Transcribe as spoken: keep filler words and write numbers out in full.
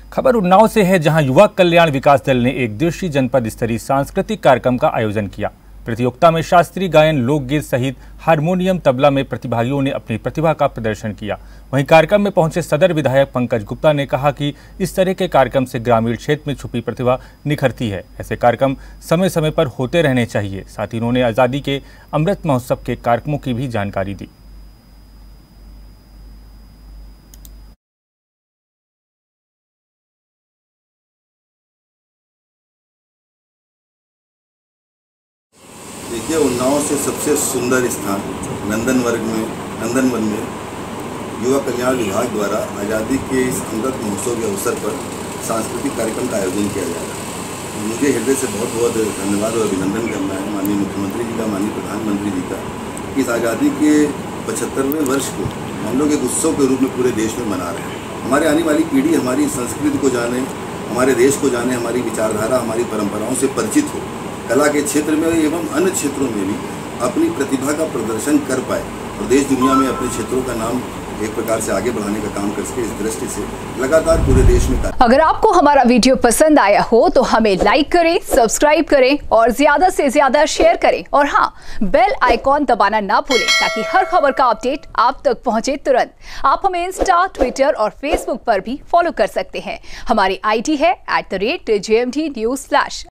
खबर उन्नाव से है, जहां युवा कल्याण विकास दल ने एक दिवसीय जनपद स्तरीय सांस्कृतिक कार्यक्रम का आयोजन किया। प्रतियोगिता में शास्त्रीय गायन, लोकगीत सहित हारमोनियम, तबला में प्रतिभागियों ने अपनी प्रतिभा का प्रदर्शन किया। वहीं कार्यक्रम में पहुंचे सदर विधायक पंकज गुप्ता ने कहा कि इस तरह के कार्यक्रम से ग्रामीण क्षेत्र में छुपी प्रतिभा निखरती है। ऐसे कार्यक्रम समय समय पर होते रहने चाहिए। साथ ही उन्होंने आज़ादी के अमृत महोत्सव के कार्यक्रमों की भी जानकारी दी। देखिए, उन्नाव से सबसे सुंदर स्थान नंदनवन में नंदनवन में युवा कल्याण विभाग द्वारा आज़ादी के इस अमृत महोत्सव के अवसर पर सांस्कृतिक कार्यक्रम का आयोजन किया जा रहा है। मुझे हृदय से बहुत बहुत धन्यवाद और अभिनंदन करना है माननीय मुख्यमंत्री जी का, माननीय प्रधानमंत्री जी का। इस आज़ादी के पचहत्तरवें वर्ष को हम लोग एक उत्सव के रूप में पूरे देश में मना रहे हैं। हमारे आने वाली पीढ़ी हमारी संस्कृति को जाने, हमारे देश को जाने, हमारी विचारधारा, हमारी परंपराओं से परिचित हो, कला के क्षेत्र में एवं अन्य क्षेत्रों में भी अपनी प्रतिभा का प्रदर्शन कर पाए और देश दुनिया में अपने क्षेत्रों का नाम एक प्रकार से आगे बढ़ाने का काम कर सके। इस दृष्टि से लगातार पूरे देश में। अगर आपको हमारा वीडियो पसंद आया हो तो हमें लाइक करें, सब्सक्राइब करें और ज्यादा से ज्यादा शेयर करें। और हाँ, बेल आइकॉन दबाना ना भूलें ताकि हर खबर का अपडेट आप तक पहुंचे तुरंत। आप हमें इंस्टा, ट्विटर और फेसबुक पर भी फॉलो कर सकते हैं। हमारी आई डी है at the rate J M D news flash.